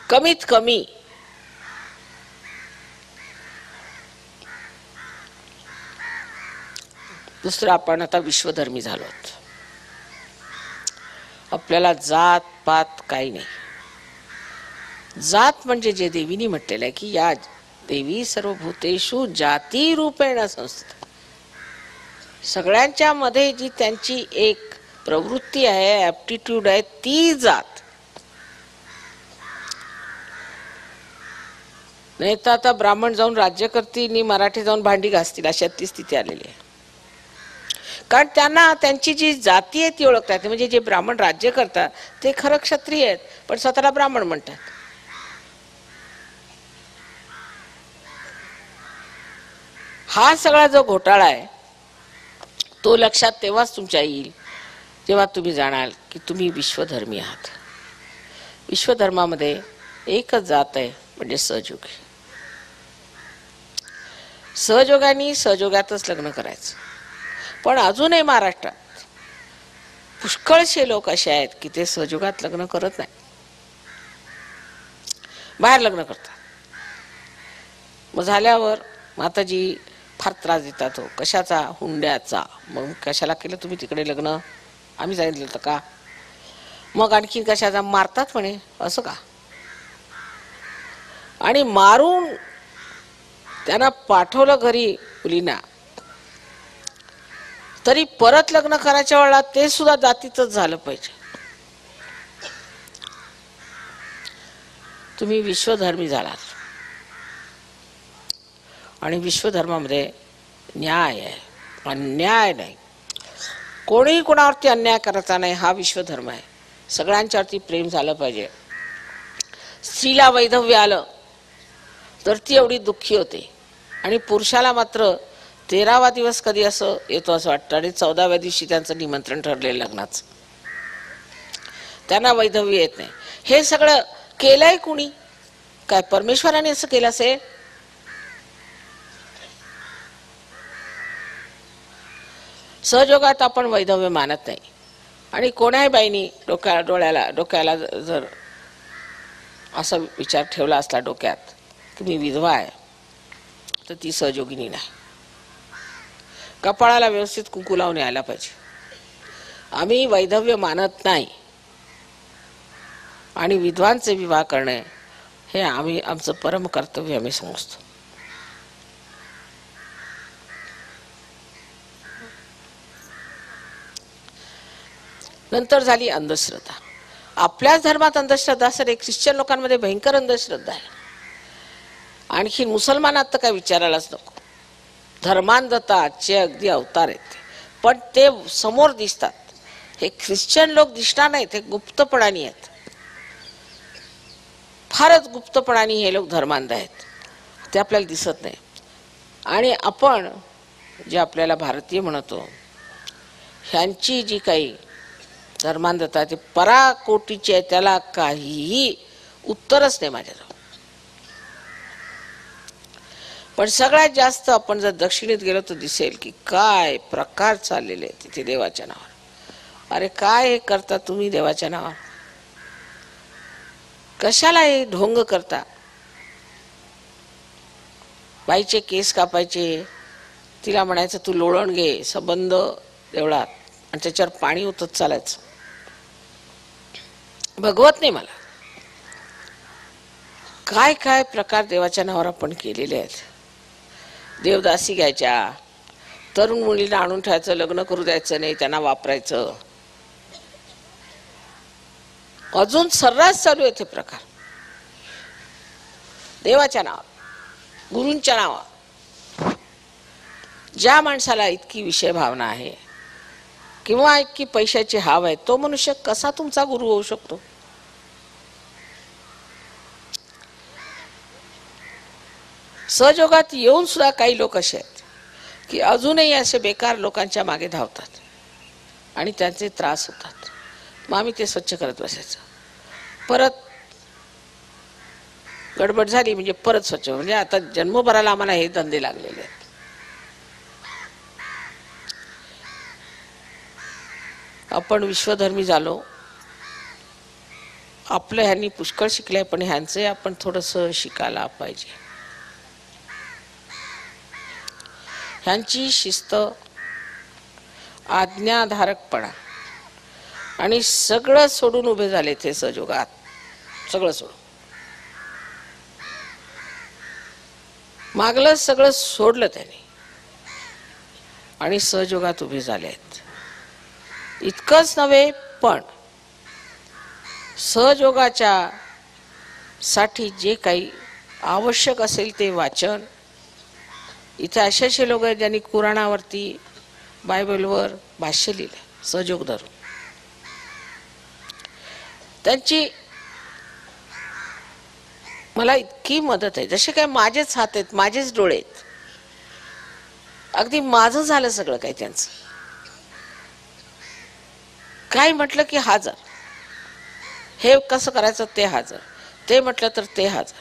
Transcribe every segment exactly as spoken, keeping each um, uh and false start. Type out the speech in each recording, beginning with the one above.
कमीत कमी दुसरं आपण आता विश्वधर्मी झालो. आपल्याला जात पात काही नाही. जात म्हणजे जे देवीनी म्हटलेलं आहे की या देवी सर्वभूतेषु जाती रूपेण संस्थिता. सगळ्यांच्या मध्ये जी त्यांची एक प्रवृत्ती आहे, ऍप्टिट्यूड आहे, ती जात. नाही तर आता ब्राह्मण जाऊन राज्य करतील आणि मराठी जाऊन भांडी घासतील अशा ती स्थिती आलेली आहे. कारण त्यांना त्यांची जी जाती आहे ती ओळखतात. म्हणजे जे ब्राह्मण राज्य करतात ते खरं क्षत्रिय आहेत पण स्वतःला ब्राह्मण म्हणतात. हा सगळा जो घोटाळा आहे तो लक्षात तेव्हाच तुमच्या येईल जेव्हा तुम्ही जाणाल की तुम्ही विश्वधर्मी आहात. विश्वधर्मामध्ये एकच जात आहे म्हणजे सहयोगी. सहयोगाने सहयोगातच लग्न करायचं. पण अजूनही महाराष्ट्रात पुष्कळशे लोक असे आहेत की ते सहयोगात लग्न करत नाही, बाहेर लग्न करतात. मग झाल्यावर माताजी फार त्रास देतात. हो कशाचा? हुंड्याचा. मग कशाला केलं तुम्ही तिकडे लग्न? आम्ही सांगितलं होतं का? मग आणखीन कशाचा? मारतात म्हणे. असं का? आणि मारून त्यांना पाठवलं घरी मुलींना, तरी परत लग्न करायच्या वेळेला ते सुद्धा जातीतच झालं पाहिजे. तुम्ही विश्वधर्मी झालात आणि विश्वधर्मामध्ये न्याय आहे, अन्याय नाही. कोणीही कोणावरती अन्याय करायचा नाही, हा विश्वधर्म आहे. सगळ्यांच्यावरती प्रेम झालं पाहिजे. स्त्रीला वैधव्य आलं तर ती एवढी दुःखी होते आणि पुरुषाला मात्र तेरावा दिवस कधी असं येतो असं वाटतं आणि चौदाव्या दिवशी त्यांचं निमंत्रण ठरलेलं लग्नाचं. त्यांना वैधव्य येत नाही. हे सगळं केलंय कुणी? काय परमेश्वराने असं केलं असेल? सहयोगात आपण वैधव्य मानत नाही. आणि कोणाही बाईनी डोक्या डोळ्याला डोक्याला जर असा विचार ठेवला असला डोक्यात की मी विधवा आहे तर ती सहयोगिनी नाही. कपाळाला व्यवस्थित कुंकू लावून यायला पाहिजे. आम्ही वैधव्य मानत नाही आणि विधवांचे विवाह करणे हे आम्ही आमचं परम कर्तव्य आम्ही समजतो. नंतर झाली अंधश्रद्धा. आपल्याच धर्मात अंधश्रद्धा असेल, ख्रिश्चन लोकांमध्ये भयंकर अंधश्रद्धा आहे. आणखी मुसलमानात तर काय विचारायलाच नको. धर्मांधताचे अगदी अवतार आहेत पण ते समोर दिसतात. हे ख्रिश्चन लोक दिसणार नाहीत, हे गुप्तपणाने आहेत. फारच गुप्तपणाने हे लोक धर्मांध आहेत, ते आपल्याला दिसत नाही. आणि आपण जे आपल्याला भारतीय म्हणतो ह्यांची जी काही धर्मांधता ती पराकोटीची आहे, त्याला काहीही उत्तरच नाही माझ्याजवळ. पण सगळ्यात जास्त आपण जर दक्षिणेत गेलो तर दिसेल की काय प्रकार चाललेले आहेत तिथे देवाच्या नावावर. अरे काय हे करता तुम्ही देवाच्या नावावर? कशाला हे ढोंग करता? बाईचे केस कापायचे, तिला म्हणायचं तू लोळण घे संबंध देवळात आणि त्याच्यावर पाणी उतत चालायचं. भगवत नाही मला. काय काय प्रकार देवाच्या नावावर आपण केलेले आहेत. देवदासी घ्यायच्या, तरुण मुलीला आणून ठेवायचं, लग्न करू द्यायचं नाही, त्यांना वापरायचं. अजून सर्रास चालू आहेत हे प्रकार देवाच्या नावावर, गुरूंच्या नावावर. ज्या माणसाला इतकी विषय भावना आहे किंवा इतकी पैशाची हाव आहे तो मनुष्य कसा तुमचा गुरु होऊ शकतो? सहयोगात येऊन सुद्धा काही लोक असे आहेत की अजूनही असे बेकार लोकांच्या मागे धावतात आणि त्यांचे त्रास होतात. मग आम्ही ते स्वच्छ करत बसायचं. परत गडबड झाली म्हणजे परत स्वच्छ. म्हणजे आता जन्मभराला आम्हाला हे धंदे लागलेले आहेत. आपण विश्वधर्मी झालो आपलं ह्यांनी पुष्कळ शिकलंय, पण ह्यांचे आपण थोडंसं शिकायला पाहिजे. ह्यांची शिस्त, आज्ञाधारकपणा आणि सगळं सोडून उभे झाले ते सहयोगात. सगळं सोडून, मागलं सगळं सोडलं त्यांनी आणि सहयोगात उभे झाले आहेत. इतकंच नव्हे, पण सहयोगाच्या साठी जे काही आवश्यक असेल ते वाचन. इथे असे असे लोक आहेत ज्यांनी कुराणावरती, बायबलवर भाष्य लिहिलं सहयोग धरून. त्यांची मला इतकी मदत आहे, जसे काय माझेच हात आहेत, माझेच डोळे आहेत. अगदी माझं झालं सगळं काही त्यांचं. काय म्हटलं की हजर, हे कसं करायचं ते हजर, ते म्हटलं तर ते हजर.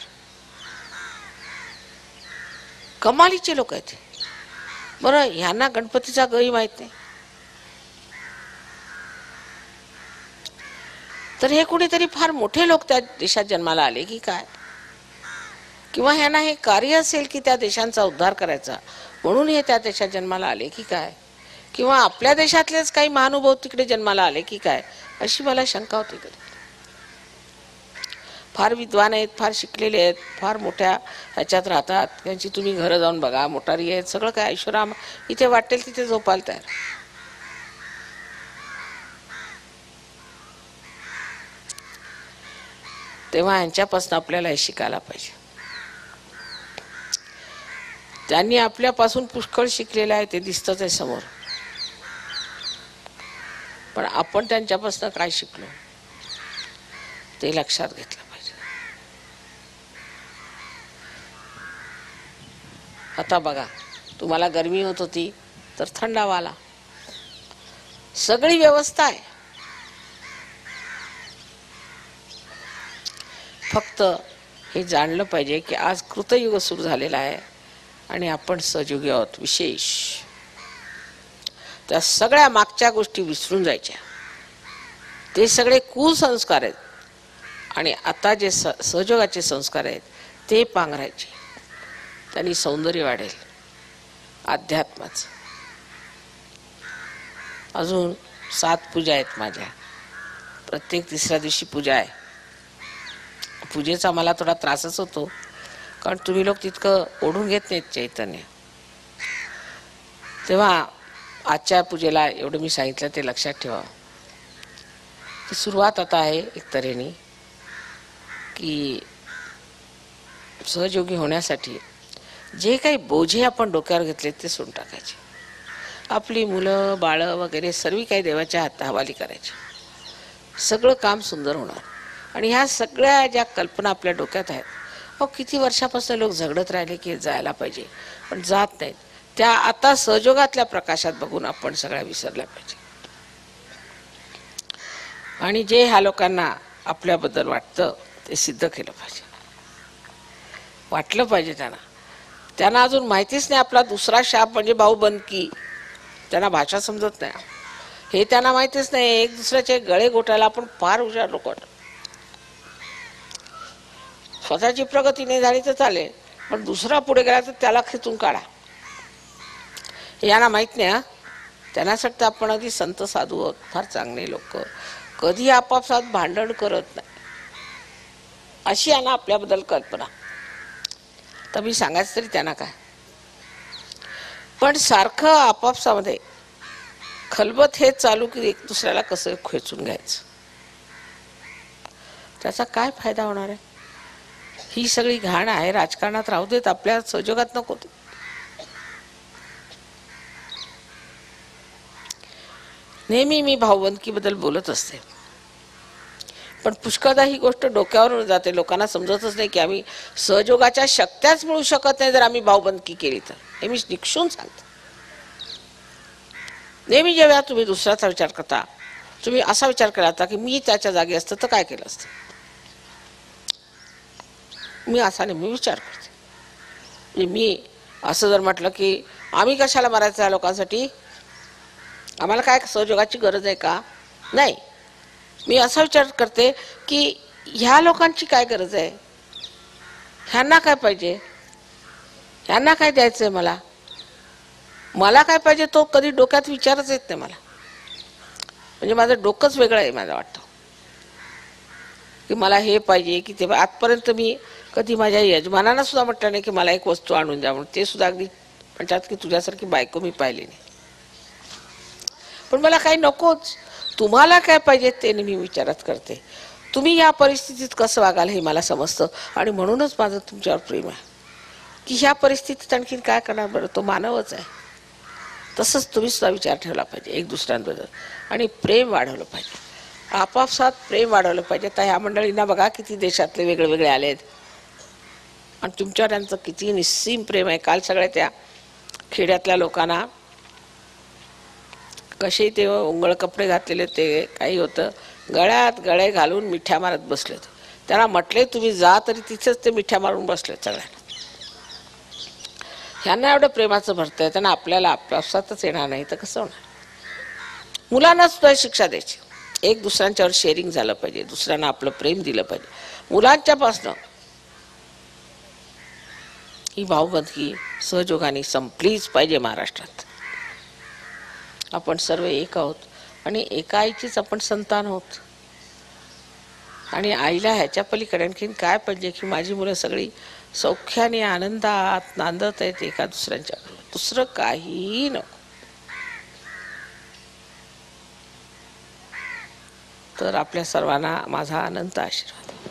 कमालीचे लोक आहेत. बरं, ह्यांना गणपतीचा गही माहित नाही, तर हे कुणीतरी फार मोठे लोक त्या देशात जन्माला आले की काय? किंवा ह्यांना हे कार्य असेल की त्या देशांचा उद्धार करायचा, म्हणून हे त्या देशात जन्माला आले की काय? किंवा आपल्या देशातलेच काही महानुभाव तिकडे जन्माला आले की काय, अशी मला शंका होती. कधी फार विद्वान आहेत, फार शिकलेले आहेत, फार मोठ्या ह्याच्यात राहतात. त्यांची तुम्ही घरं जाऊन बघा, मोटारी आहेत, सगळं काय ऐश्वराम इथे वाटेल तिथे झोपाल तयार. तेव्हा यांच्यापासून आपल्याला हे शिकायला पाहिजे. त्यांनी आपल्यापासून पुष्कळ शिकलेलं आहे, ते दिसतच आहे समोर. पण आपण त्यांच्यापासून काय शिकलो ते लक्षात घेतलं पाहिजे. आता बघा, तुम्हाला गरमी होत होती तर थंडावा आला, सगळी व्यवस्था आहे. फक्त हे जाणलं पाहिजे की आज कृतयुग सुरू झालेला आहे आणि आपण सहयोगी आहोत. विशेष त्या सगळ्या मागच्या गोष्टी विसरून जायच्या. ते सगळे कुसंस्कार आहेत आणि आता जे सहयोगाचे संस्कार आहेत ते पांघरायचे. त्यांनी सौंदर्य वाढेल अध्यात्माचं. अजून सात पूजा आहेत माझ्या, प्रत्येक तिसऱ्या दिवशी पूजा आहे. पूजेचा मला थोडा त्रासच होतो, कारण तुम्ही लोक तितकं ओढून घेत नाहीत चैतन्य. तेव्हा आजच्या पूजेला एवढं मी सांगितलं ते लक्षात ठेवा. ती सुरुवात आता आहे एक तऱ्हेने की सहयोगी होण्यासाठी जे काही बोझे आपण डोक्यावर घेतले ते सोडून टाकायचे. आपली मुलं बाळं वगैरे सर्व काही देवाच्या हात हवाली करायचे. सगळं काम सुंदर होणार. आणि ह्या सगळ्या ज्या कल्पना आपल्या डोक्यात आहेत, अहो किती वर्षापासून लोक झगडत राहिले की जायला पाहिजे पण जात नाहीत, त्या आता सहयोगातल्या प्रकाशात बघून आपण सगळ्या विसरल्या पाहिजे. आणि जे ह्या लोकांना आपल्याबद्दल वाटतं ते सिद्ध केलं पाहिजे. वाटलं पाहिजे त्यांना. त्यांना अजून माहितीच नाही आपला दुसरा शाप म्हणजे भाऊबंदकी. त्यांना भाषा समजत नाही, हे त्यांना माहितीच नाही. एक दुसऱ्याचे गळे घोटायला आपण फार हुशार लोक. स्वतःची प्रगती नाही झाली तर चालेल, पण दुसरा पुढे गेला तर त्याला खेचून काढा, हे यांना माहित नाही. हा त्यांना वाटतं आपण अगदी संत साधू आहोत, फार चांगले लोक, कधी आपापसात भांडण करत नाही, अशी यांना आपल्याबद्दल कल्पना. तर मी सांगायचं तरी त्यांना काय, पण सारखं आपापसामध्ये खलबत हे चालू की एक दुसऱ्याला कसं खेचून घ्यायचं, त्याचा काय फायदा होणार आहे? ही सगळी घाण आहे. राजकारणात राहू देत, आपल्या सहयोगात नको. नेहमी मी भाऊबंदकीबद्दल बोलत असते, पण पुष्कळदा ही गोष्ट डोक्यावरून जाते. लोकांना समजतच नाही की आम्ही सहयोगाच्या शक्त्याच मिळू शकत नाही जर आम्ही भाऊबंदकी केली तर. हे मी निक्षून सांगते. नेहमी जेव्हा तुम्ही दुसऱ्याचा विचार करता, तुम्ही असा विचार केला होता की मी त्याच्या जागी असतं तर काय केलं असतं. मी असा नेहमी विचार करते. म्हणजे मी असं जर म्हटलं की आम्ही कशाला मारायचं या लोकांसाठी, आम्हाला काय सहयोगाची गरज आहे का? नाही. मी असा विचार करते की ह्या लोकांची काय गरज आहे, ह्यांना काय पाहिजे, ह्यांना काय द्यायचंय, मला मला काय पाहिजे तो कधी डोक्यात विचारच येत नाही मला. म्हणजे माझं डोकंच वेगळं आहे. माझं वाटतं की मला हे पाहिजे की ते. आजपर्यंत मी कधी माझ्या यजमानांना सुद्धा म्हटलं नाही की मला एक वस्तू आणून द्या म्हणून. ते सुद्धा अगदी म्हणतात की तुझ्यासारखी बायको मी पाहिली नाही. पण मला काही नकोच. तुम्हाला काय पाहिजे ते मी विचारत करते. तुम्ही या परिस्थितीत कसं वागाल हे मला समजतं. आणि म्हणूनच माझं तुमच्यावर प्रेम आहे की ह्या परिस्थितीत आणखीन काय करणार. बरं तो मानवच आहे. तसंच तुम्ही सुद्धा विचार ठेवला पाहिजे एक दुसऱ्यांबद्दल आणि प्रेम वाढवलं पाहिजे. आपापसात प्रेम वाढवलं पाहिजे. तर ह्या मंडळींना बघा किती देशातले वेगळे वेगळे आले आहेत आणि तुमच्यावर त्यांचं किती निस्सीम प्रेम आहे. काल सगळ्या त्या खेड्यातल्या लोकांना कसे ते उंगळ कपडे घातलेले, ते काही होतं गळ्यात गळे घालून मिठ्या मारत बसलेत. त्यांना म्हटले तुम्ही जा तरी तिथेच ते मिठ्या मारून बसलेत सगळ्यांना. ह्यांना एवढं प्रेमाचं भरतं आहे, त्यांना आपल्याला आपापसातच येणार नाही तर कसं होणार. मुलांना सुद्धा शिक्षा द्यायची. एक दुसऱ्यांच्यावर शेअरिंग झालं पाहिजे, दुसऱ्यांना आपलं प्रेम दिलं पाहिजे. मुलांच्यापासनं ही भावबंदगी सहजोगाने संपलीच पाहिजे. महाराष्ट्रात आपण सर्व एक आहोत आणि एका आईचीच आपण संतान आहोत. आणि आईला ह्याच्या पलीकडे आणखीन काय पाहिजे की माझी मुलं सगळी सौख्याने आनंदात नांदत आहेत एका दुसऱ्यांच्या. दुसरं काहीही नको. तर आपल्या सर्वांना माझा अनंत आशीर्वाद.